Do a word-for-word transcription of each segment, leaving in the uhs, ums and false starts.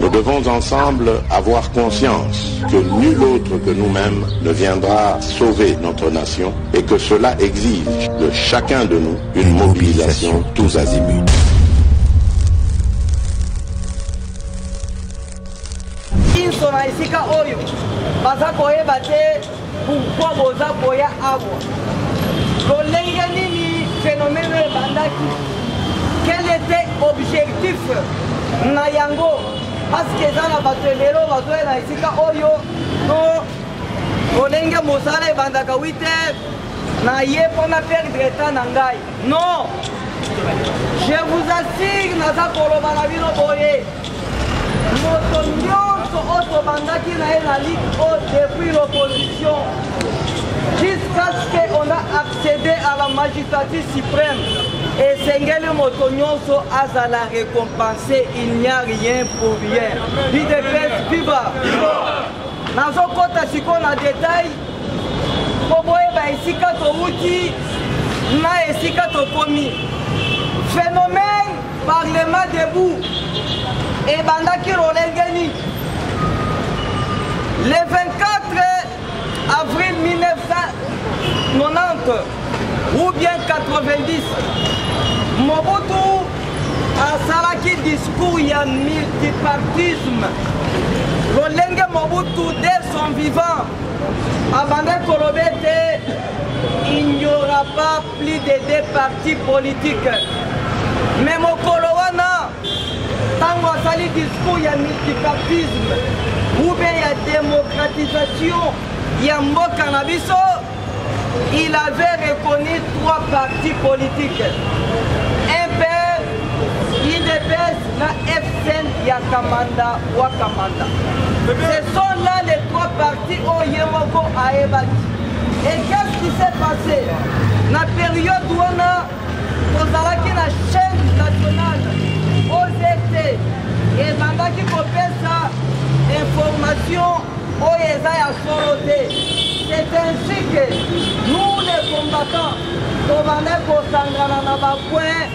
Nous devons ensemble avoir conscience que nul autre que nous-mêmes ne viendra sauver notre nation et que cela exige de chacun de nous une mobilisation tous azimuts. Quel était l'objectif na yango? Parce que ça na batelero bazoe na isika oyo no olenge mosala ebandaka huit heures na ye pona perdre temps na ngai. Non, je vous assure naza koloba na bino boye moto nyonso oyo tobandaki na ye na ligue o depuis l'opposition jusqu'à ce qu'on a accédé à la magistrature suprême. Et Sengele Motonyoso a la récompensé, il n'y a rien pour rien. L'I D P S viva. Dans un côté, si on a détail, pour moi, ici, quand on outil, na ici, quand on commis. Phénomène, parlement debout, et bandaki rolengeni. Le vingt-quatre avril mille neuf cent quatre-vingt-dix ou bien quatre-vingt-dix, Mobutu a salaki discours, il y a multipartisme. Lolenge Mobutu, dès son vivant, avant Kolobete, il n'y aura pas plus de deux partis politiques. Mais Mokolowana, tant que sali discours, il y a multipartisme, ou bien il y a démocratisation, il y a Mokanabiso. Il avait reconnu trois partis politiques. Un père, I D P S, la F C N, Yakamanda, Wakamanda. Ce sont là les trois partis au Yemoko Aebaki. Et qu'est-ce qui s'est passé? La période où on a posé la chaîne nationale, O Z T, et pendant qu'il fait ça, information, au Yezaya Soroté. C'est ainsi que nous, les combattants, nous allons pour Sangana Nabakouen,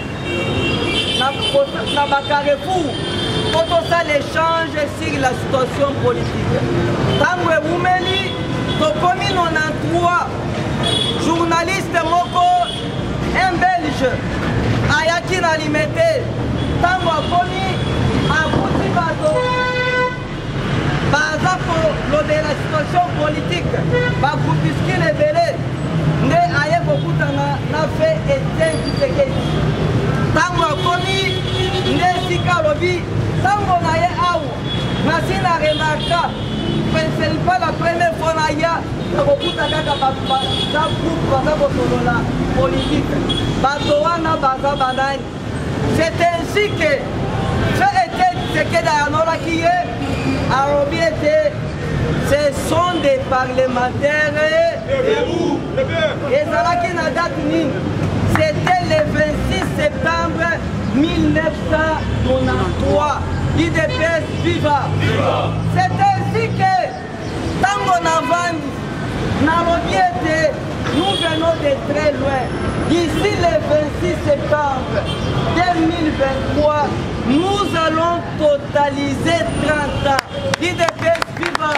Nabakarefou, pour ça l'échange sur la situation politique. Tangwe Woumeli, Tokomi quatre-vingt-trois, journaliste Moko, un Belge, Ayakin Alimete, Tangwa Komi, Abouti Bato. Par exemple, lors de la situation politique, par groupuscule révélé, ne aye beaucoup n'a fait éteindre ce qui est. Tant qu'on a commis, ne sika lobby, tant qu'on a eu aou, Nassine a remarqué, ce n'est pas la première fois qu'il y a beaucoup de gens qui ont politique. Batoana Baza Banane. C'est ainsi que ce était ce que Dayanora qui est. Ce sont des parlementaires et c'était le vingt-six septembre mille neuf cent quatre-vingt-treize. I D P S viva. C'est ainsi que tant qu'on avance, nous venons de très loin. D'ici le vingt-six septembre deux mille vingt-trois, nous allons totaliser trente ans. I D P S viva.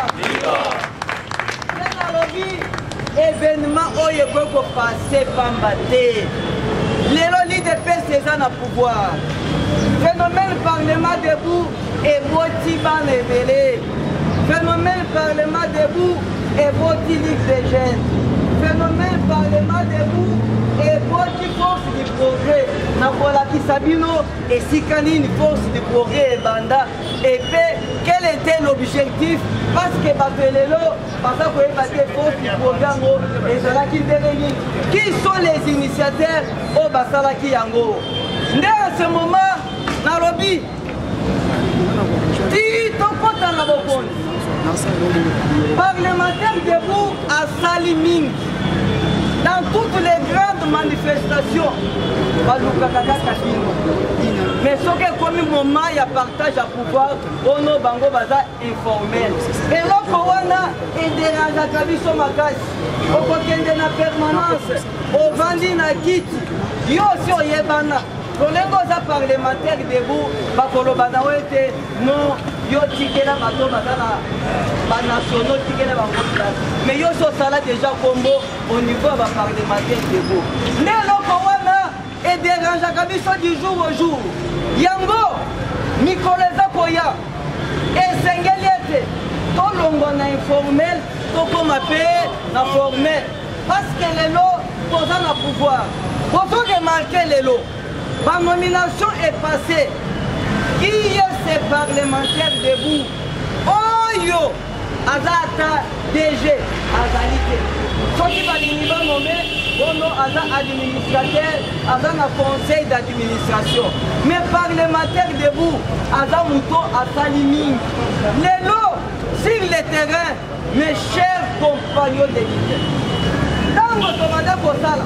C'est événement où il faut passer Pambaté. L'I D P S est en pouvoir. Phénomène Parlement debout et Botiban révélé. Phénomène Parlement debout et Boti Ligue des jeunes. Phénomène Parlement debout et Boti Force du progrès. Nakola Kisabino et Sikani Force du progrès et Banda. Et puis, quel était l'objectif? Parce que Batelelo, parce que vous avez force du programme et Salaki Déréni. Qui sont les initiateurs au Basalaki Yango? Dès à ce moment, Nairobi, parlementaire debout à Saliming, dans toutes les grandes manifestations, mais ce qui est comme un moment, il y a partage à pouvoir, on a bango baza informel. Et là, on a un dérange à Kabiso Makas, on a une permanence, on vendit na kit, yo sur Yebana. Lolengo za parlementaire debout, bakoloba na wete non yo tikela bato bazana ba nationaux tikela ba place. Mais yo so sala déjà combo au niveau ba parlementaire debout. Ne loko wana et dérange kabiso du jour au jour. Yango Nikoleza Koya et Sengeliete to longo na informel to koma pe na formel parce que les lots posant na pouvoir. Pour remarquer les lots. Ma nomination est passée. Qui est ces parlementaires debout? Oh yo, Azata D G, Azalité. Ceux qui vont nommer, on a Azata administrateur, Azata conseil d'administration. Mais parlementaires debout, Azata Mouto, Azata Liming. Les lots sur le terrain, mes chers compagnons de l'État. Dans votre mandat pour ça,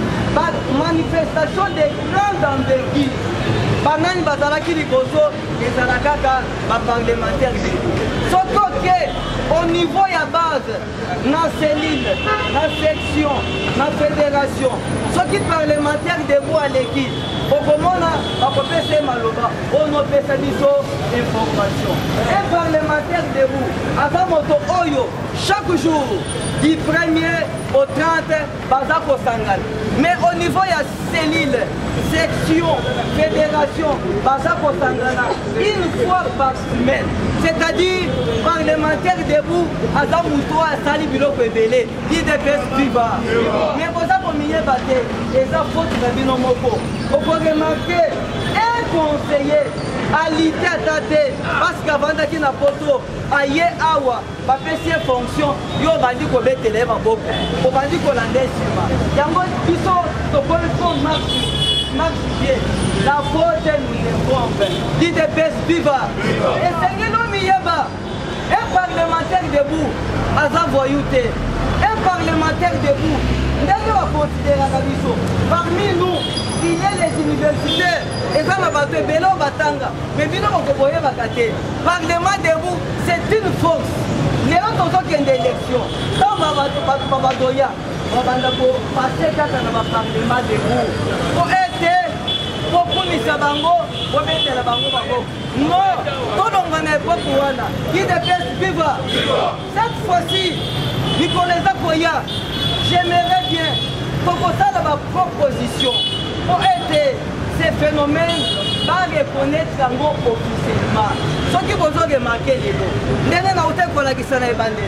manifestation de grande envergure. Banani bazalaki liboso ezalakaka ba parlementaire surtout que au niveau ya base na cellule, na section, na fédération, soki parlementaire debout aleki okomona bakopesa maloba ono pesa biso information. Un parlementaire debout aza moto oyo chaque jour du premier au trente baza kosangana. Mais au niveau ya cellule, section, fédération, baza kosangana une fois par semaine. C'est-à-dire parlementaire debout aza muto asali biloko ebele I D P S viva. Mais boza komiye bate eza faute na bino moko. Oko remarquer un conseiller à l'ité à tate parce qu'avant qui na poto aye awa bapesi fonction yo bandi ko betele ba boko ko bandi ko lande sima yango biso to ko ko marche marche bien la faute nous est pompe I D P S viva et sengelo miyeba un parlementaire debout aza voyouté un parlementaire debout ndenge va considérer kabiso parmi nous il y a les universitaires et ça m'a battu Belo Batanga mais bino kokoboye bakate parlement debout c'est une force les autres ont une élection quand va battu Babadoya va banda ko passer kaka na parlement debout pour être pour punisa bango pour mettre la bango bango non tout le monde n'est pas pour wana qui dépêche viva cette fois-ci Nikoleza Koya j'aimerais bien pour ça la proposition pour aider ces phénomènes va reconnaître yango officiellement. Ce qui vous a remarqué les mots. Ndene na ute kola kisana ebande.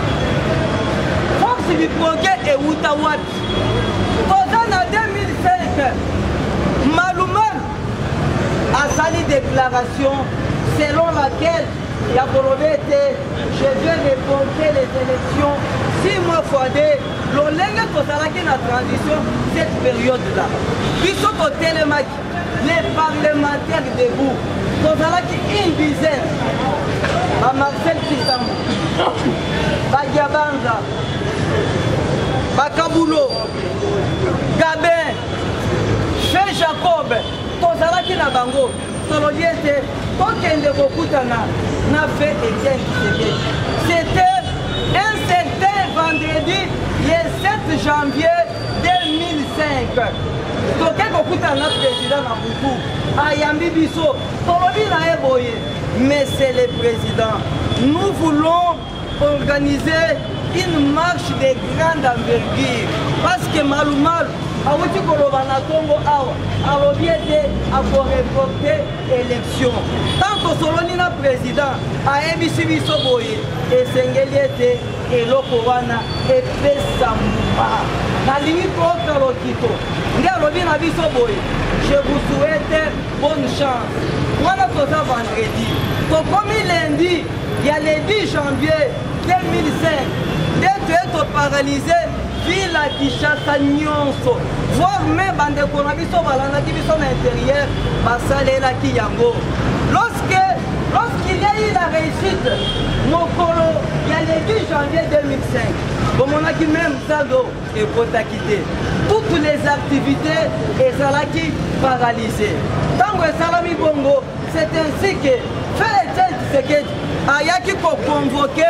Fox du progrès et Outawat. En deux mille cinq, Malouman a sali déclaration selon laquelle Yakorobete, je vais reporter les élections six mois fois deux. L'olenge Kosalaki na transition cette période-là. Puis sont au télémac, les parlementaires debout. Kosalaki une dizaine. À Marcel Kissamou, Bagabanza, Bakabulo, Gabin, Fé Jacob, Kosalaki na bango. Solodiete, Tokende Bokutana n'a fait Étienne Tshisekedi. C'était un certain vendredi, le sept janvier deux mille cinq. Tokende Bokutana, président Nabutu, Ayambi Bisso, Tolobi na Eboye. Mais c'est le président. Nous voulons organiser une marche de grande envergure. Parce que Maloumal, Awuti Kolobana Congo Awa, Alobiete a pour reporter l'élection. Tant que Solonina président a émis Bisoboye et Sengeliete et Lokowana et Pesamouba. La limite contre l'Okito. Ngalobina Bisoboye, je vous souhaite bonne chance. Voilà tout ça vendredi. Donc comme lundi, il y a le dix janvier deux mille cinq, d'être paralysé. Ville à Kinshasa nyonso voire même bande konabiso balana kibiso na intérieur basalela kiyango lorsque lorsqu'il y a eu la réussite mokolo il y a le dix janvier deux mille cinq bon on a qui même Zado et Kotakité toutes les activités et Zalaki paralysées tant que Salami Bongo c'est ainsi que fait Tshisekedi Ayaki pour convoquer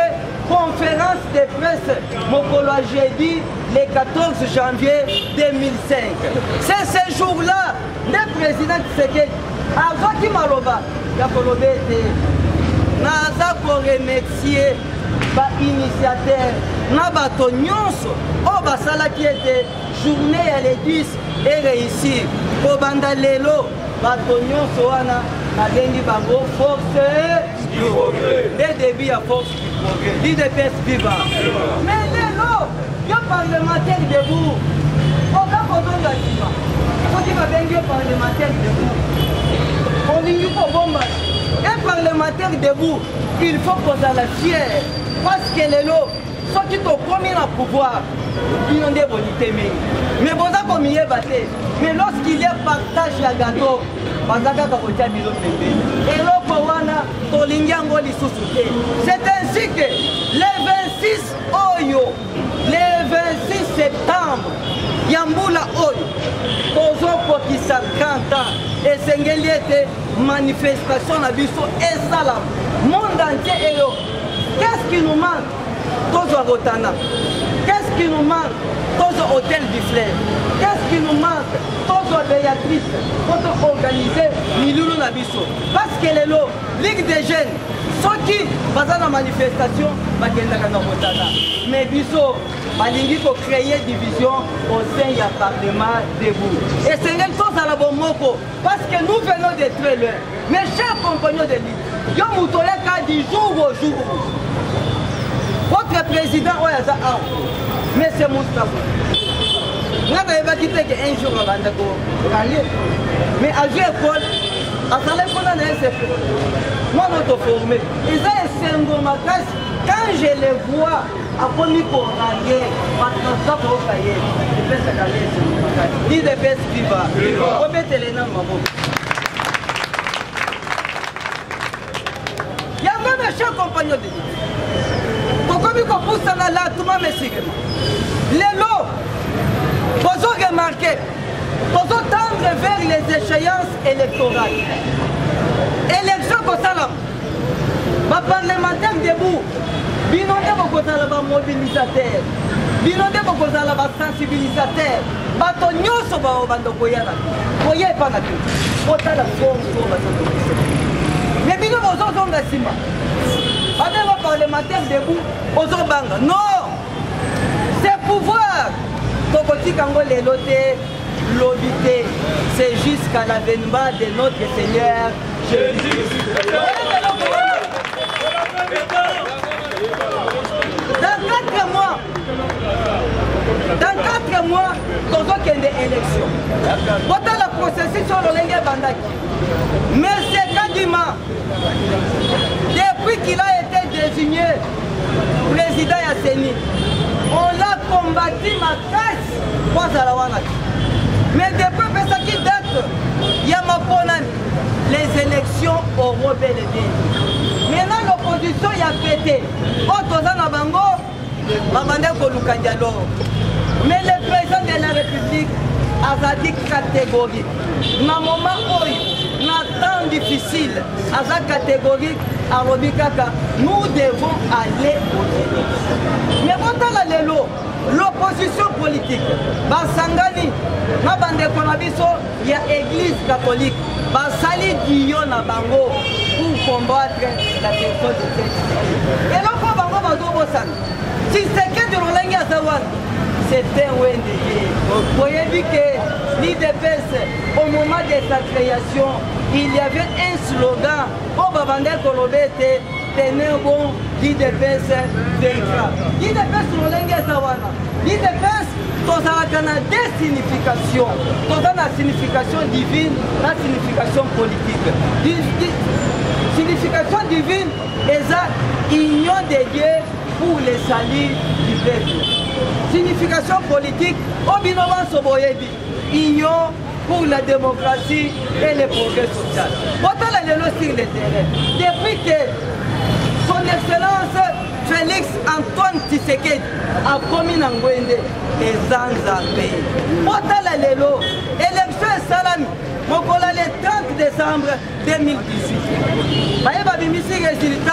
conférence de presse mokolo jeudi le quatorze janvier deux mille cinq. C'est ce jour-là le président Tshisekedi azwaki maloba ya koloba ete naza koremercier bainitiateur na bato nyonso oyo basalaki ete journée ya le dix eréussir. Kobanda lelo bato nyonso wana nabengi bango force du progrès. Le début ya force du progrès. l'U D P S viva. Mais lelo yo parlementaire debout oka kozonga nsima soki babengi yo parlementaire debout olingi kobomba. Un parlementaire debout, il faut kozala fier parce que lelo soki tokomi na pouvoir bino nde bolitemi mais boza komiyeba te. Mais lorsqu'il y a partage ya gâteau baza kaka kotia bilo pembeni eloko wana tolingi yango lisusu te. C'est ainsi que le vingt-six oyo le vingt-six septembre ya mbula oyo tozokokisa trente ans esengeli ete manifestation na biso esalama monde entier eyo. Qu'est-ce qui nous manque? Tozo Rotana. Qu'est-ce qui nous manque? Tozo Hôtel du Fleuve. Qu'est-ce qui nous manque? Tozo Béatrice. Tozo organiser Milulu Nabiso. Parce que les lots, Ligue des jeunes, ceux qui basent la manifestation, mais Biso, Balingi pour créer division au sein du Parlement debout. Et c'est une chose à la bonne moko. Parce que nous venons de très loin. Mes chers compagnons de l'île, yo moutolé ka du jour au jour. Votre président Oyaza A, mais c'est Moustapha. Nous avons dit qu'un jour on va aller. Mais à jouer école, à faire l'école, on a fait. Moi, on est formé. Ils ont un quand je les vois, à Pomi pour aller, parce que ça pour payer. Je fais ça d'aller. Dis des fesses viva. Remettez les noms, maman. Il y a même un cher compagnon de vie. Pourquoi nous poussons là, tout le monde me signe. Les lots, vous avez remarqué, vous tendre vers les échéances électorales. Élection pour ça, ma parlementaire debout, binondé pour ça là, mobilisateur, binondé pour ça là, sensibilisateur, bato nyoso ba obando koyana, koye pas na tout, ota la forme sur la société. Mais bino vous en avez sima. Avec le parlementaire debout, aux banga. Non! C'est pouvoir. Kokoti Kango les lotés, l'obité, c'est jusqu'à l'avènement de notre Seigneur Jésus. Dans quatre mois, dans quatre mois, nous avons des élections. Voilà la processus sur le Lengue Bandaki. Mais c'est Kadima, depuis qu'il a été désigné président Yasseni, on l'a combattu ma caisse pour Zalawana. Mais depuis ça qui date, il y a ma les élections auront bel et bien. Maintenant l'opposition y a pété. Otozana Bango, Mamande Koluka Diallo. Mais le président de la République a dit catégorique. Na moment où na temps difficile, à sa catégorique, à Robikaka, nous devons aller aux élections. Mais quand on a l'élo, l'opposition politique, Basangani, Mabande Konabiso, il y a l'église catholique, Basali Dion à Bango pour combattre la question de cette. Et là, pour Bango Badobosan, si c'est que de l'Olangi à Zawan, c'était un O N D G. Vous voyez que l'I D P S, au moment de sa création, il y avait un slogan, au Babandel Kolobete, tenez bon, l'I D P S vaincra. L'I D P S sur l'Olangi à Zawan. L'I D P S, dans la des significations, dans la signification divine, la signification politique. Signification divine est la union de Dieu pour le salut du peuple. Signification politique, Obinoban Soboyebi, union pour la démocratie et le progrès social. Autant la lélo sur le terrain. Depuis que son excellence Félix Antoine Tshisekedi a commis Nangwende et Zanzambé. Autant la lélo, élection et salami, Mokola le trente décembre deux mille dix-huit. Baye babimisi résultat,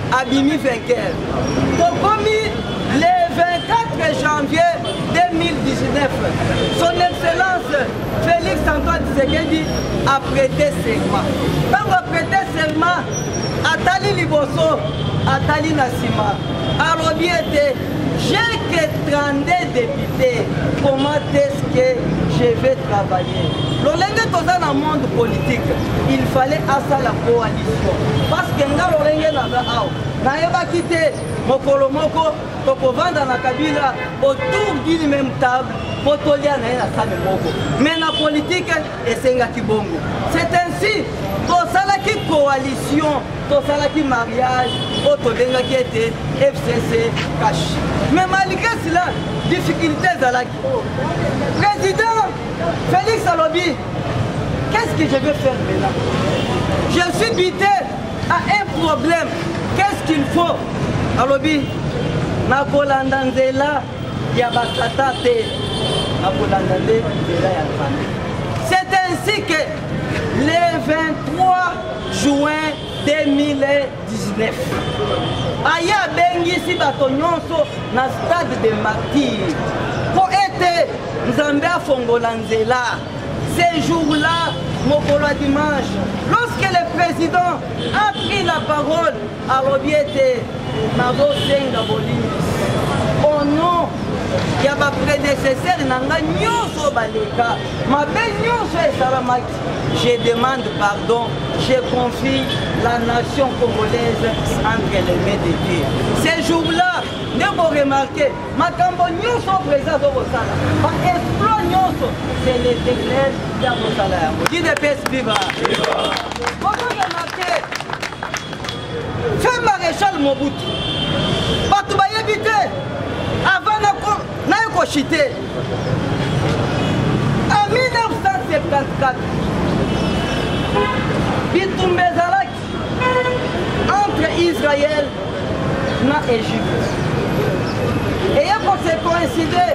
abimi vainqueur. Tokomi le vingt-quatre janvier deux mille dix-neuf, son Excellence Félix Antoine Tshisekedi a prêté serment. Quand a prêté serment, Atali Liboso, Atali Nassima, Alobi était j'ai que trente-deux députés, comment est-ce que je vais travailler? L'olenge toza dans le monde politique, il fallait à la coalition. Parce que nga l'olenge naza ao, nayeba quitter mokolo moko, toko vanda na kabila autour d'une même table, potolia na na same moko. Mais na politique, esenga kibongo. C'est ainsi, tosala ki coalition, tosala ki mariage, otobenga qui était F C C cash. Mais malgré cela, difficulté Zalaki. Président Félix Alobi, qu'est-ce que je vais faire maintenant? Je suis buté à un problème. Qu'est-ce qu'il faut? Alobi, na kolanda nzela ya bakata te, na kolanda nzela ya famille. C'est ainsi que le vingt-trois juin deux mille dix-neuf, aya bengisi bato nyonso na stade de martyrs po ete Nzambe afongola nzela. Ce jour-là, mokolo dimanche, lorsque le président a pris la parole, alobi ete nazosenga bolingi au nom ya ba prédécesseur nanga nyonso baleka mabe nyonso esalamaki. Je demande pardon, je confie la nation congolaise entre les mains de Dieu. Ce jour-là, ne vous remarquez, makambo nyonso président zokosala, ba exploit nyonso, c'est les éclairs ya kosala yango. Qui de paix viva. Vous remarquez, fait maréchal Mobutu, bato bayebi te, avant na chité. En mille neuf cent septantaquatre, Bitumbe Zalaki entre Israël et Égypte. Et il y a coïncidé,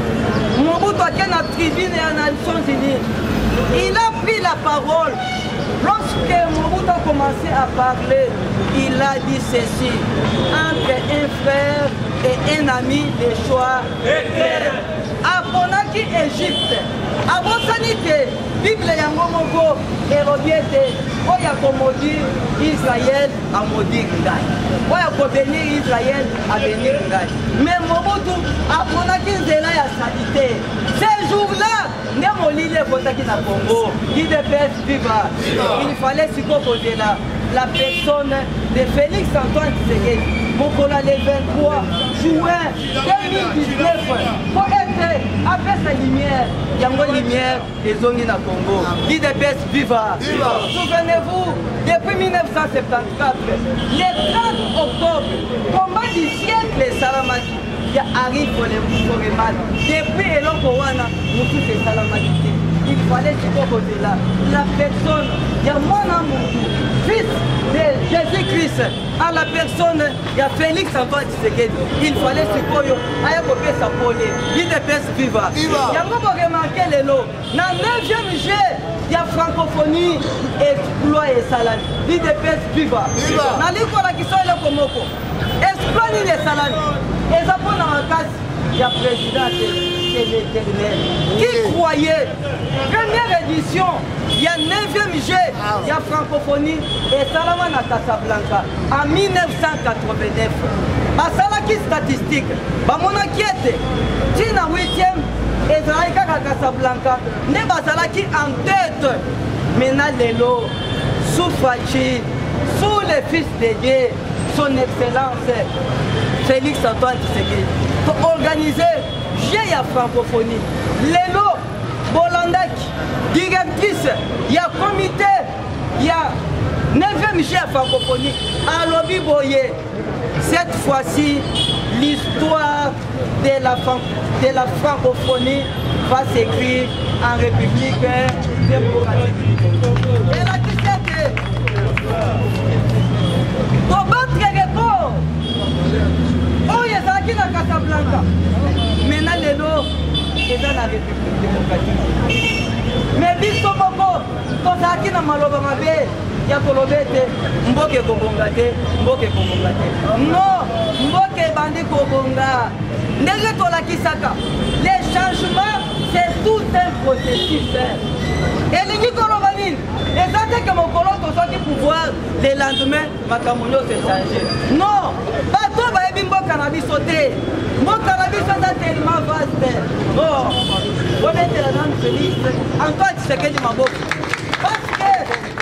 Mobutu a na tribune et na Nations Unies. Il a pris la parole. Lorsque Mobutu a commencé à parler, il a dit ceci: entre un frère et un ami, les choix éclairent. Aponaki Égypte, abosani que Bible yango moko erobiete oya ko maudire Israël a maudire ngai, oya ko bénir Israël a bénir ngai. Mais Mobutu aponaki nzela ya salité. Ces jours-là, ne molile kotaki na Congo, qui de paix viva. Il fallait s'y composer là la personne de Félix Antoine Tshisekedi. Mokola le vingt-trois juin deux mille dix-neuf, pour être après sa lumière, yango lumière des zones na Congo. Qui de paix viva. Souvenez-vous, depuis mille neuf cent septantaquatre, le trente octobre, combat du siècle Salamaki, il arrive pour les Foreman. Depuis Eloko-Wana, nous tous les Salamaki. Il fallait se proposer là la personne, il y a mon amour, fils de Jésus-Christ, à la personne, il y a Félix Antoine Tshisekedi. Il fallait se proposer à un copain sa pole, il de pèse viva. Il y a beaucoup remarqué les lots. Dans le neuvième G, il y a francophonie, exploit et salade. Il de pèse viva. Dans l'école qui sont là comme Moko, exploit et salade. Et ça prend dans la casse, il y a président de l'Éternel. Qui croyait? Première édition, il y a neuvième G, il y a francophonie et Salaman à Casablanca en mille neuf cent quatre-vingt-neuf. Basalaki statistique, Bamonaki était, Tina huitième, et Zaraïka à Casablanca, ne Basalaki en tête. Maintenant, Lelo, sous Fachi, sous le fils de Dieu, son excellence, Félix Antoine Tshisekedi, pour organiser j'ai la francophonie. Lelo, Bolandaki, directrice, il y a comité, il y a neuvième G à francophonie. À Lobi Boye, cette fois-ci, l'histoire de la, de la francophonie va s'écrire en République démocratique. Et la question est pour battre les records. Oh, il y a qui dans Casablanca. Maintenant, les lots, c'est dans la République démocratique. Mais Bissomoko, quand ça qui dans Maloba Mabé, il ya koloba ete mboka ekobonga te mboka ekobonga te. Non, mboka ebandi kobonga ndenge tolakisaka les changements c'est tout un processus. elingi koloba nini eza te ke mokolo tozwaki pouvoir le lendemain makambo nyonso echange. Non, bato bayebi mboka na biso te, mboka na biso eza tellement vaste. Oh, obetela nanu Félix Antoine Tshisekedi maboko parce que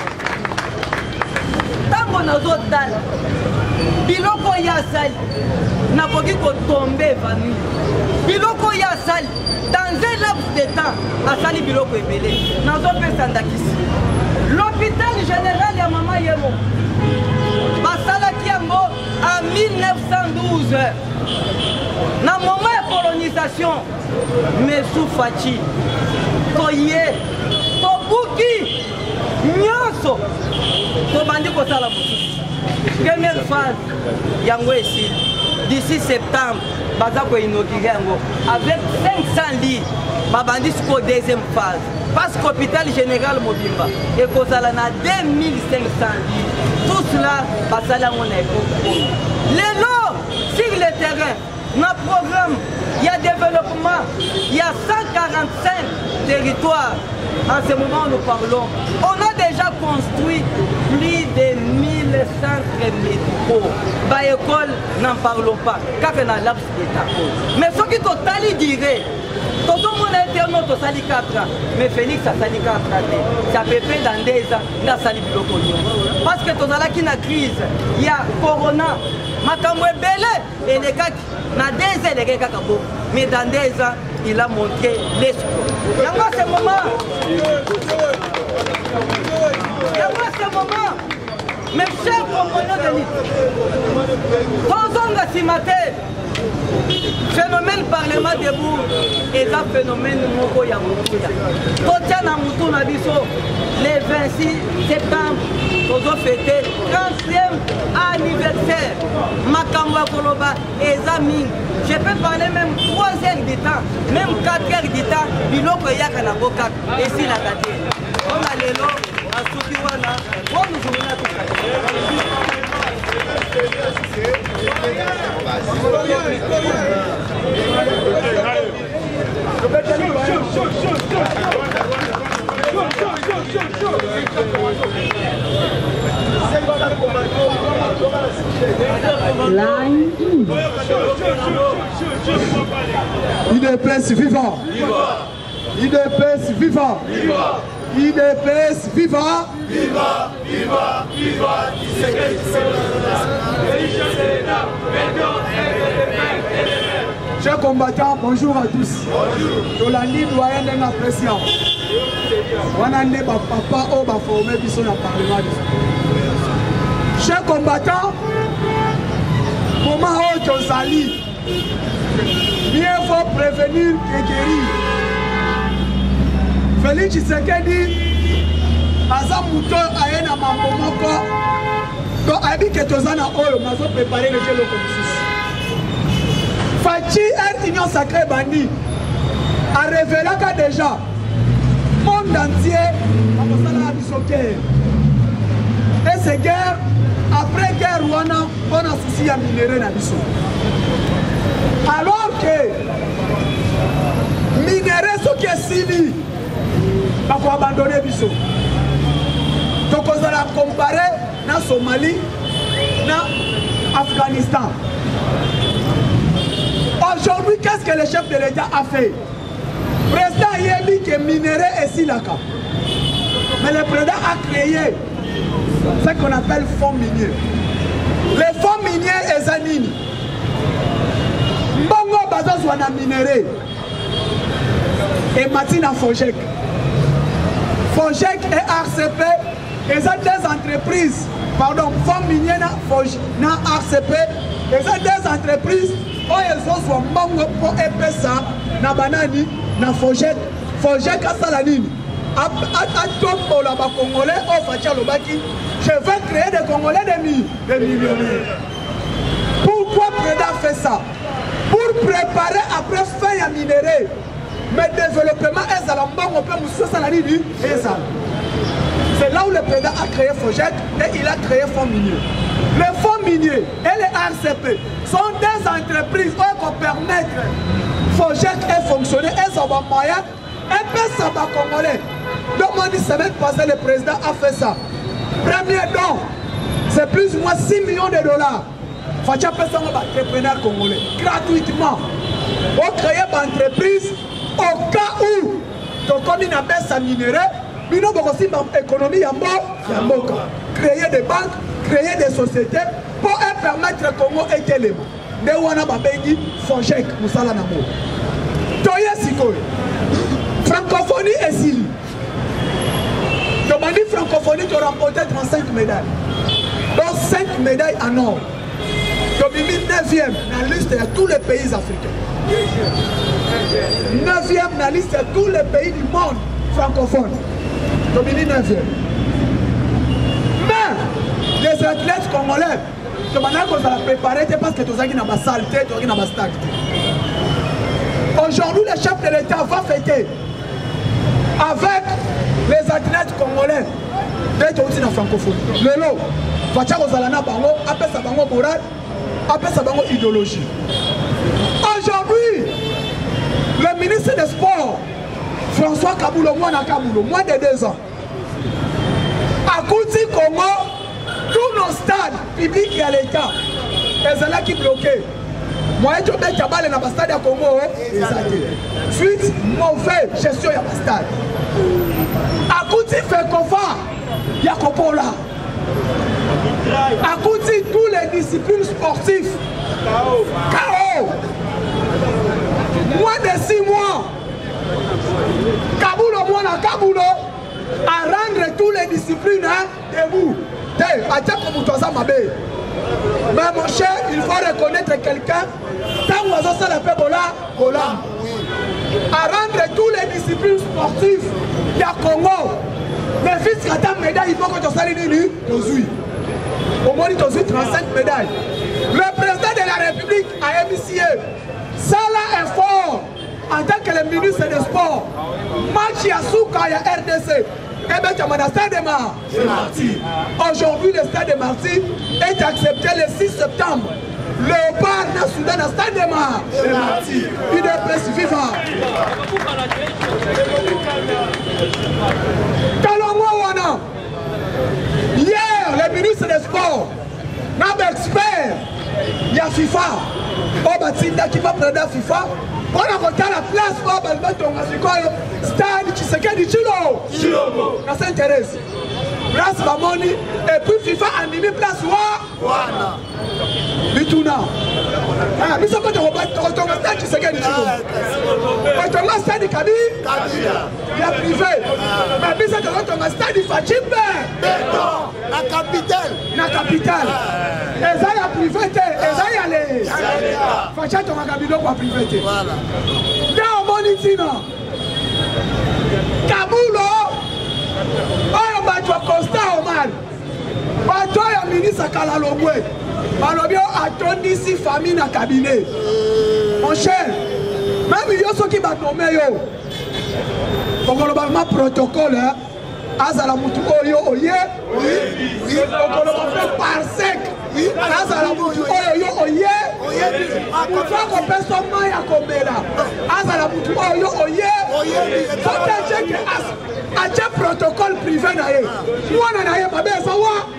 ntango nazotala biloko oyo asali nakoki kotombe evanu, biloko oyo asali dans un laps de temps asali biloko ebele nazopesa ndakisi. L'hôpital général ya mama yemo basalaki yango en mille neuf cent douze na moment ya colonisation. Mesu Faci toye tobuki nyonso tobandi kosala mosusu. Première phase yango esili d'ici septembre baza koinaugurer yango avec cinq cents lits babandi siko deuxième phase parce que l'hôpital général Mobimba ekozala na deux mille cinq cents lits. Tout cela basala yango na ekoko lelo sur le terrain na programme il y a développement, il y a cent quarante-cinq territoires en ce moment où nous parlons. On a déjà construit plus de mille centres médicaux. Bah école, n'en parlons pas, car on a laps d'état. Mais ce qui totali dirait, tout le monde a été en autre sali quatre ans, mais Félix a sali quatre ans. Ça peut faire dans des ans, il a sali biloko. Parce que tout le monde a une crise, il y a Corona, makambo ebele, et les gars, na deux ans, les gars, mais dans deux ans, il a montré l'espoir. Il y a ce moment. Il y a ce moment. Mes chers compagnons de lutte, Tozonga Simate, phénomène Parlement debout, et ça phénomène Moko Yamutuya. Totiana Moutou Nabiso, le vingt-six septembre, Tozo fêté trentième anniversaire. Makamba Koloba et Zaming. Je peux parler même trois heures du temps, même quatre heures du temps, Biloko Yakana Bokak, et si la gâté. On a les lots, à Soukiwana, on nous joue là tout ça. I D P S vivant. I D P S vivant. I D P S vivant. Viva, viva, viva, chers combattants, bonjour à tous. Tolandi doyen d'un appréciant. On a né papa au bas formé biso na parlement. Chers combattants, comment on tozali? Mieux vaut prévenir que guérir. Félix Tshisekedi, Aza Mouto Aena Mamomoko, donc Abi Ketozana Oyo, nous avons préparé le jeu de Komissus. Faci est union sacrée bandi, a révélé que déjà, le monde entier a posé la bisoquée. Et ces guerres, après guerre Rwanda, on a souci à minérer na biso. Alors que minérer ce qui est civil, il faut abandonner biso. Donc on va comparer na Somalie, na Afghanistan. Aujourd'hui, qu'est-ce que le chef de l'État a fait? Le président a dit que minérer est si là. Mais le président a créé ce qu'on appelle fonds miniers. Les fonds miniers et zanini. Mbongo bazo soit minéré. Et Matina Fojek. Fojek et R C P, et ça des entreprises, pardon, fonds miniers na R C P, et ça des entreprises, où ils ont soit mbongo pour épais ça, na banani, na Fojek, Fojek à Salanine. À toi pour la Congolais, au Fatia Lobaki, je vais créer des Congolais des millionnaires. Pourquoi Préda fait ça? Pour préparer après faire un minerai. Mais le développement est à la banque, on peut mousser ça la ligne et ça. C'est là là où le président a créé FOGEC et il a créé Fonds minier. Les fonds miniers et les R C P sont des entreprises qui vont permettre FOGEC de fonctionner et ça va moyen et puis ça va congolais. Donc, la semaine passée, le président a fait ça. Premier don, c'est plus ou moins six millions de dollars. Il faut que les entrepreneurs congolais gratuitement. On crée une entreprise au cas où, comme il a baisse à minerai, il y a aussi une économie à mort. Créer des banques, créer des sociétés pour permettre le Congo et l'élément. Mais on a dit FOGEC, Moussala Namo. Toye Sikoy. Francophonie et Sili. Demandez francophonie qui a remporté trente-cinq médailles. Donc cinq médailles en or. Domini neuvième dans la liste de tous les pays africains. neuvième dans la liste de tous les pays du monde francophone. Domini neuvième. Mais les athlètes congolais, demandez qu'on va la préparer parce que tous qui ont la saleté, tous qui ont la stag. Aujourd'hui, le chef de l'État va fêter avec les athlètes congolais d'être aussi dans la francophonie. Le lot, Fatia Rosalana Bango, appelle ça Bango moral, appelle ça Bango idéologie. Aujourd'hui, le ministre des Sports, François Kaboulo, moi na Kaboulo, moins de deux ans, à Kouti Congo, tous nos stades publics et à l'État, ils sont là qui bloqués. Moi, je suis allé dans le stade à Congo. Suite, mauvaise gestion de stade. À Kouti, fait confort, il y a Kopola. À Kouti, toutes les disciplines sportives. K O. Moins de six mois. Kaboulo, moi, na Kaboulo, à rendre toutes les disciplines hein, debout. Mais mon cher, il faut reconnaître quelqu'un. Tant que vous avez fait Bola, Bola. À rendre toutes les disciplines sportives, il y a Congo. Mais fils qui a une médaille, il faut que tu sois l'élu. Au moins, tu as trente-cinq médailles. Le président de la République a initié ça là est fort en tant que le ministre des Sports. Match Yasuka, il y a R D C. Eh bien, tu as le stade de Marty. Aujourd'hui, le stade de Marty est accepté le six septembre. Léopard n'a soudain le stade de Marty. Il est plus vivant. Kalomouana. Hier, le ministre des Sports, notre expert, il y a FIFA. Oh, Batinda qui va prendre la FIFA. On a voté la place pour le stade qui se dit Chilo. Chilo. Ça s'intéresse. Place Bamoni et puis FIFA a mis place Wana. Bituna. Ah, mais ça peut te rebattre ton stade qui se dit Chilo. Mais ton stade Kabi. Il a privé. Mais ça te ton stade Fachimbe. La capitale. La capitale. Et ça y a privé. Et ça y a les. Facha ton Kabilo pour privé. Voilà. Dans mon itina. Kaboulo. Oh, bah, tu as constat au mal. Bah, toi, il y a ministre Kalalomwe. Alors, bien, attendez ici, famille dans le cabinet. Mon cher, même il y a ceux qui vont nommer. Pour globalement, protocole, hein. Azala Moutou Oyo Oye. Oui, oui. Pour globalement, par sec. Oui. Azala Moutou Oyo Oye. Pour faire qu'on peut son maille à Kombela. Azala Moutou Oyo Oye. Faut que tu aies un protocole privé. Moi, je n'ai pas besoin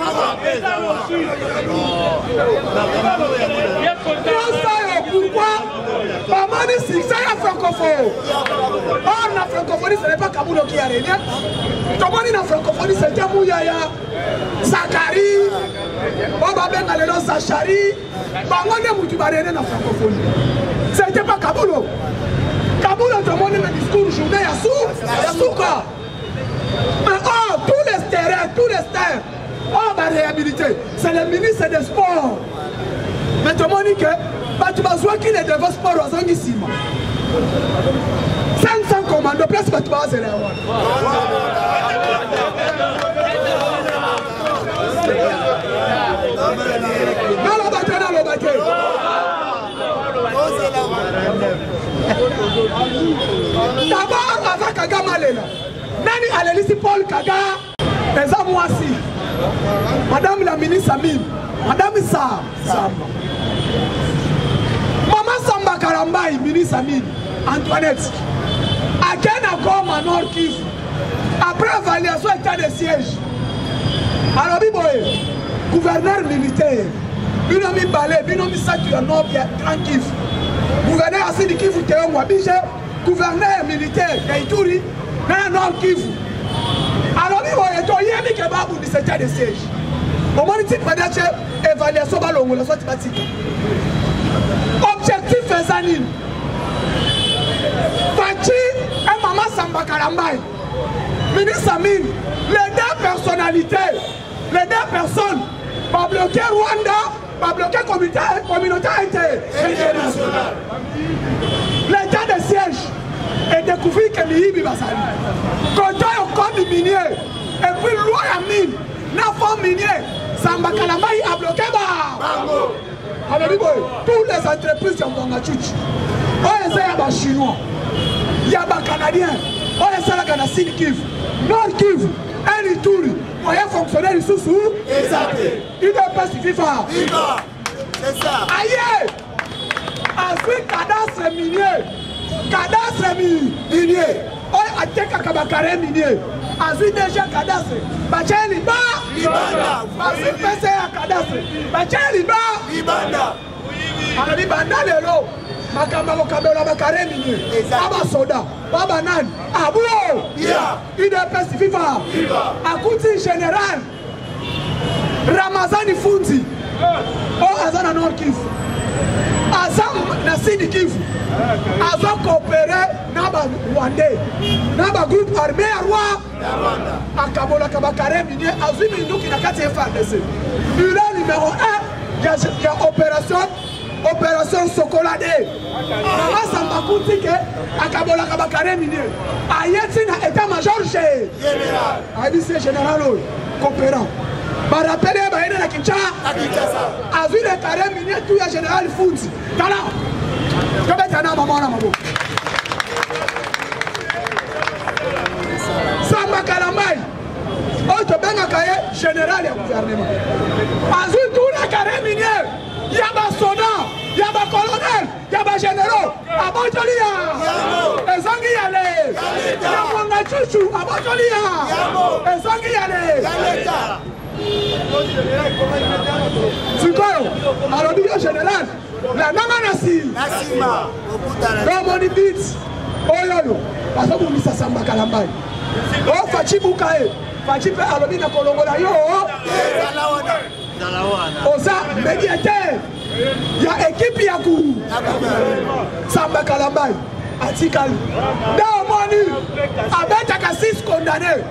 de pourquoi maman dit si ça y a francophone. Or la francophonie ce n'est pas Kaboulo qui a régné. Comment dit la francophonie c'était Mouyaya, Zakari, Baba Ben Alelo Zachari, Bango ne Moutou Barene la francophonie. C'était pas Kaboulo. Kaboulo tout le monde dans le discours journée à Souka. Mais oh, tous les terrains, tous les terrains, on va réhabiliter. C'est le ministre des Sports. Mais tout le monde dit que tu vas jouer qu'il est devant le sport aux ici. cinq cents commandos, place que tu vas se les avoir. Non, le batteur, non, le batteur. D'abord, avant Kagame Malela. Nani allait ici Paul Kaga eza mwasi madame la ministre Amine madame Sa Samba Maman Samba Karambai ministre Amine Antoinette Aken encore Manor Kivu après évaluation état de siège alors biboye gouverneur militaire binomi balé binomi satu ya nord ya Grand Kivu gouverneur asili Kivu Théo Wabije gouverneur militaire ya Ituri na nord Kivu alors biboye to yemi ke babu di état de siège au moins ti padache évaluation balongo la sorti batika objectif ezanine Fachi et Maman Samba Karambai ministre Amine les deux personnalités les deux personnes pas bloquer Rwanda pas bloquer communauté communauté internationale l'état de siège et découvrir que Mihibi Basali quand il y a un code minier et puis loi Amine n'a pas minier Samba Karambai a bloqué alors tous les entreprises qui ont Bongachuchi on essaie à chinois il y a des Canadiens on essaie à la Sud Kivu Nord Kivu un Ituri on y a fonctionnaire ici sous exact il ne pas suffire c'est ça aïe ensuite cadastre minier cadastre minier on a été kakabakare minier ensuite déjà cadastre bacheli ba libanda ensuite P C A cadastre bacheli ba libanda alors libanda lelo makamba kokabela bakare minier aba soda baba nani abuo il ne pas suffire akuti général Ramazani Fundi o azana Nord Kivu azam na Sud Kivu azo coopérer na ba Rwandais na ba groupe armé ya Rwanda akabola kabakare minier azimi nduki na kati F A R D C il est numéro un ya ya opération opération Sokolade Maman Samba Kutike akabola kabakare minier ayeti na état major général abisi général coopérant ba rappelé ba ina na Kinshasa azui le carré minier tout ya général Fundi tala ko beta na mama na mabo Samba Karambai o to benga kaye général ya gouvernement azui tout le carré minier ya ba soda ya ba colonel ya ba généraux abotolia ezangi yale ya mwanga chuchu abotolia ezangi yale Sikoyo, alobi yo général, la nama nasi. Nasima, comme on dit vite, oyoyo, parce que vous misa Samba Karambai. Oh, Fachi Bukae, Fachi pe alobi na kolongola yo. Oza, médiateur, ya équipe ya kou. Samba Karambai, Atikali. Da omoni, abetaka six condamnés.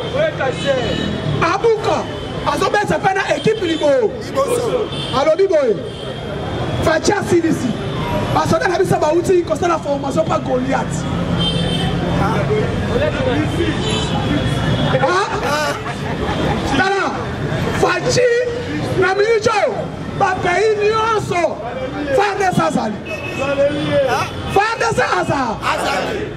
Abuka. Azobe se fait une équipe libo. Alors biboy. Fatia Silisi. Parce que la bisa bauti concerne la formation pas Goliath. Ah. Dala. Fachi na minjo. Ba pays nuanso. Fande Sazali. Fande Sazali. Azali.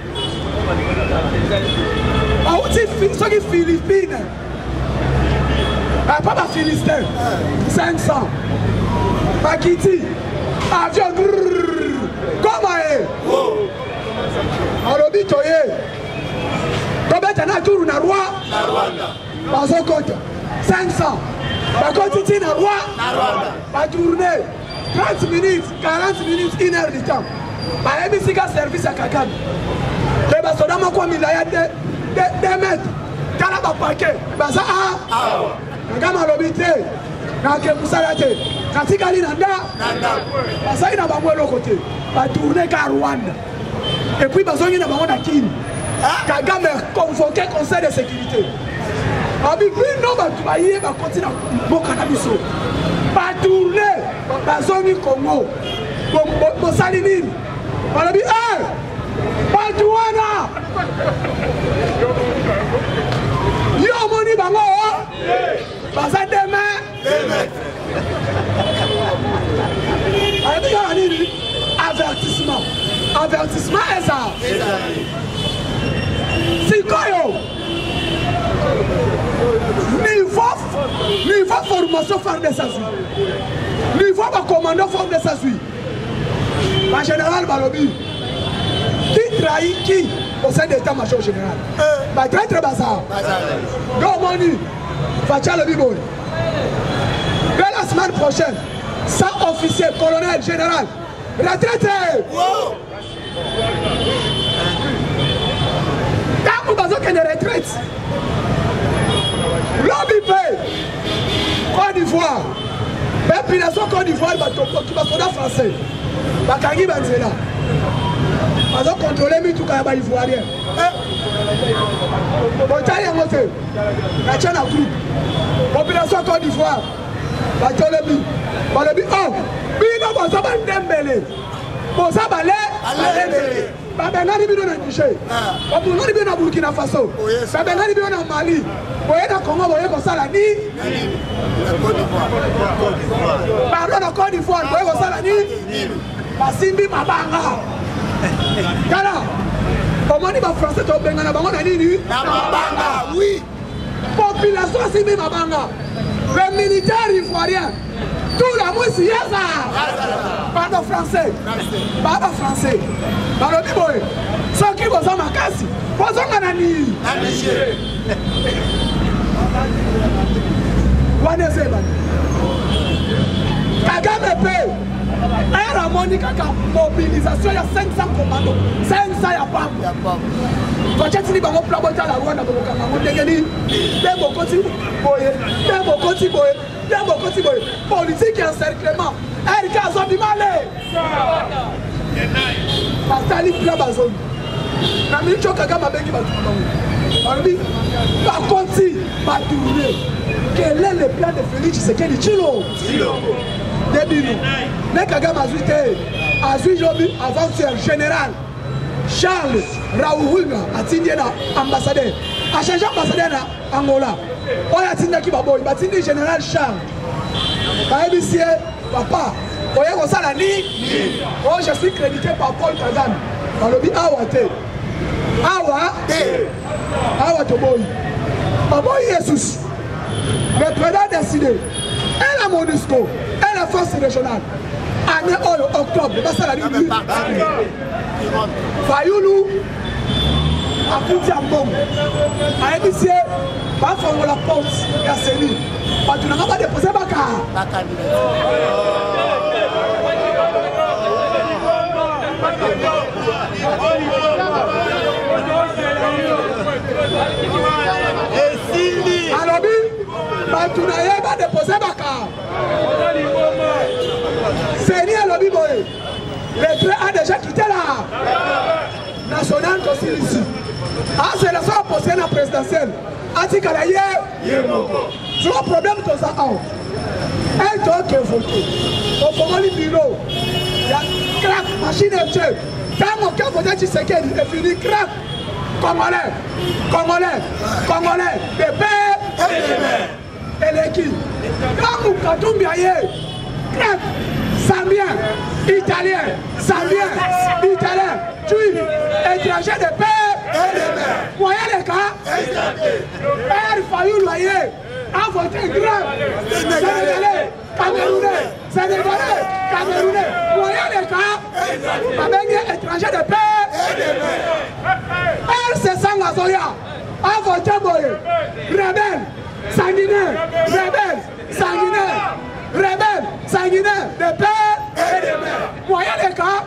Bauti so qui Philippines. Ah, pas ma Philistin, cinq cents. Pakiti, avion, comment est? Alors, bitoye. Combien t'en as tour na roi? Na Rwanda. Pas au compte. cinq cents. Par contre, tu na roi? Na Rwanda. Pas tourner. trente minutes, quarante minutes, une heure de temps. Par M C K service à Kakam. Les basodama quoi, milaya de mètres. T'as là, paquet. Baza, ah. Kama lobite na ke musalate katika linanda nanda basai na bango lokote ba tourner ka Rwanda et puis bazongi na bango na Kini Kagame convoqué conseil de sécurité abi puis non ba tubaye ba continue boka na biso ba tourner bazongi Congo bo sali nini balobi eh ba tuwana yo moni bango Baza demain, avertissement. Avertissement est ça. C'est quoi yo? Niveau formation F A R D S A S U. Niveau commandant F A R D S A S U. En général, Balobi. Qui trahit qui au sein de l'état-major général? Bah, très très bazar. Donc, Moni, Fatia le Biboy. Dès la semaine prochaine, ça officier, colonel, général, retraité. Quand vous avez une retraite, l'O B P, Côte d'Ivoire, même population Côte d'Ivoire, qui va se français, Bakangi Banzela. Ils ont contrôlé tout le monde ivoirien. La groupe. Population Côte d'Ivoire. La Tcholebi. Balobi. Oh, Bino Bozaba Ndembele. Bozaba Le. Babengani Bino na Niger. Babengani Bino na Burkina Faso. Babengani Bino na Mali. Boye na Congo, boye Kosala ni. Pardon na Côte d'Ivoire, boye Kosala ni. Basimbi Mabanga. Kala, comment dit les Français au Bengana Bango Nini? Mabanga, oui. Population Simbi Mabanga. Les militaires ivoiriens. Tout la mousse Yaza. Pardon français. Pardon français. Pardon Biboy. Ceux qui vont en Makassi. Vos en Nani. Wanezeba. Kagame paye. Elle a montré qu'à mobilisation, il y a cinq cents commandos. cinq cents, il n'y a pas. Quand tu as dit que tu as la loi, tu as dit que tu as politique et encerclement. Elle a dit que par contre, quel est le plan de Félix Tshisekedi Tshilo? Début, les Kagame a vu avant-hier général Charles Raoulga a signé ambassadeur, a changé ambassadeur en Angola. On a signé qui va boy, il a signé général Charles. Papa, vous voyez ça la ligne. Oh, je suis crédité par Paul Kagame. Dans le but Awate. Awa, Awa Toboy. Papa Jesus. Le président a décidé. Elle a Monusco. Elle a force régionale. Année octobre, c'est ça la ligne. Fayoulou, à Kouti Ambong, à Ébissé, pas faire la porte, il y a Séni. Tu n'as pas déposé Baka. Alors, tu n'as pas déposé Baka. Séni à l'Obi Boy. Le train a déjà quitté la nationale aussi ici. Ah, c'est la seule posée la présidentielle. Ati Kalaye, c'est un problème que ça a. Un temps qui est voté. Au moment du bureau, il y a crack, machine et chef. Quand on a voté Tshisekedi, il est fini, crack. Congolais, Congolais, Congolais, des pères et des mères. Et les qui? Quand on a tout bien, crack. Zambien, Italien, Zambien, Italien, Juif, étranger de père et de mère. Voyez les cas? Père Fayou Loyer a voté grave. Sénégalais, Camerounais, Sénégalais, Camerounais. Voyez les cas? Avec étranger de père et de mère. Père Sessang Azoya a voté Boye. Rebelle, sanguinaire, rebelle, sanguinaire. Rebelle, sanguinaire, de père et de mère. Voyez les cas?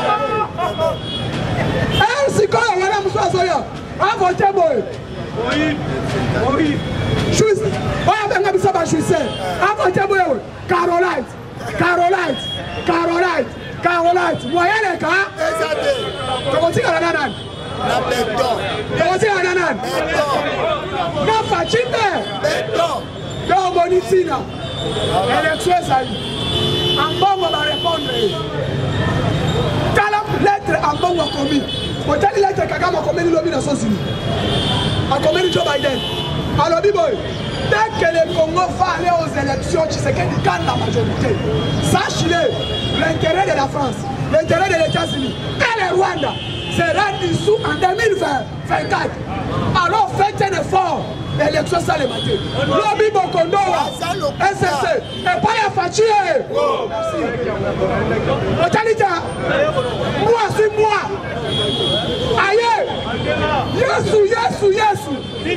Elle, si quand on a Moussa Soya, a voté Boy. Oui. Oui. Chouisse. On a bien ça, Chouisse. A voté Boy. Carolite. Carolite. Carolite. Carolite. Voyez les cas? Comment tu as la nanane? La béton. Comment tu as la nanane? Béton. La fatine. Béton. La bonitina. Élection ça y en bon on va répondre. Quelle lettre en bon on a commis? Quelle lettre Kagame a commis le lobby des Nations Unies? A commis Joe Biden. Alors Biboy, dès que le Congo va aller aux élections, Tshisekedi gagne la majorité. Sache-le, l'intérêt de la France, l'intérêt de l'États-Unis et le Rwanda sera dissous en deux mille vingt-quatre. Alors faites un effort. Élection ça le matin. Lobby Bokondo, S S C, et pas ya Fachi. Merci. Otalita, moi c'est moi. Aïe, Yesu, Yesu, Yesu.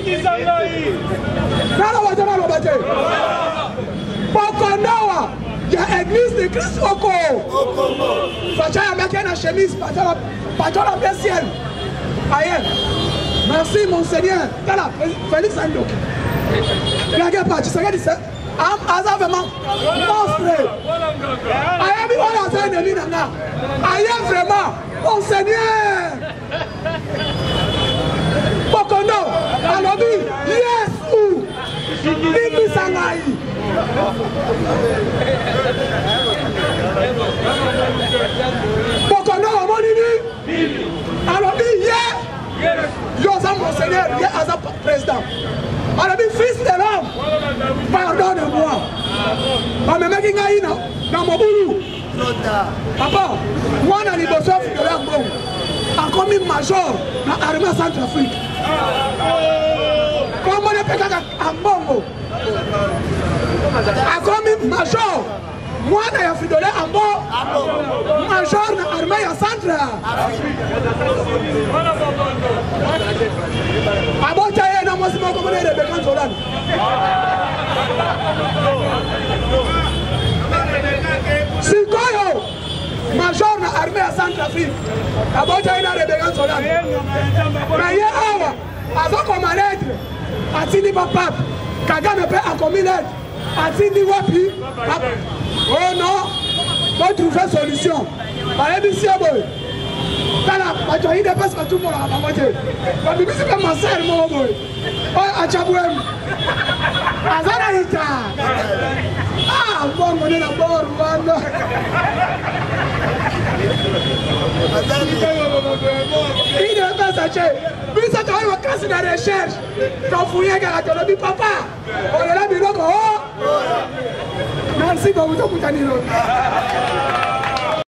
Nalo watana lo bate. Bokondo, ya église de Christ Oko. Fachi ya maki na chemise, patala, patala bien ciel. Aïe. Merci mon Seigneur. Voilà, Félix Andoki. Il a pas, tu sais ce que c'est? Aza vraiment monstre. Aïe, mais on a un ennemi nana. Aïe, vraiment, mon Seigneur. Bokondo, alors dit, yes ou, Bibi Sangaï. Bokondo, mon ami. Alors dit, yeah. Yosa mon Seigneur, il est Aza président. On a dit fils de l'homme, pardonne-moi. On me met dans mon boulot. Papa, moi dans les besoins de l'homme, encore mis major dans l'armée Centrafrique. Comment on est pété en bongo? Encore mis major. Moi, je suis fidèle en bas, major dans l'armée centre. Avant de aller dans mon simon, comment est le bécan Zolan? Sikoyo, major dans l'armée à Centrafrique. Avant de aller dans le bécan Zolan. Mais hier, avant qu'on m'arrête, Atini Papa, Kagame peut accommoder. Atini Wapi, oh non, faut trouver solution. Allez, ici, boy. Dans la majorité de parce que tout le monde a pas. La Bible c'est pas ma sœur, mon boy. Oh, Achabouem. Azana Ita. Ah, bon, on est d'abord, Rwanda. Il ne veut pas s'acheter. Puis ça, tu as eu un cas de recherche. Quand vous fouillez, tu as dit, papa, on est là, mais non, oh. Merci beaucoup, Moutanilo.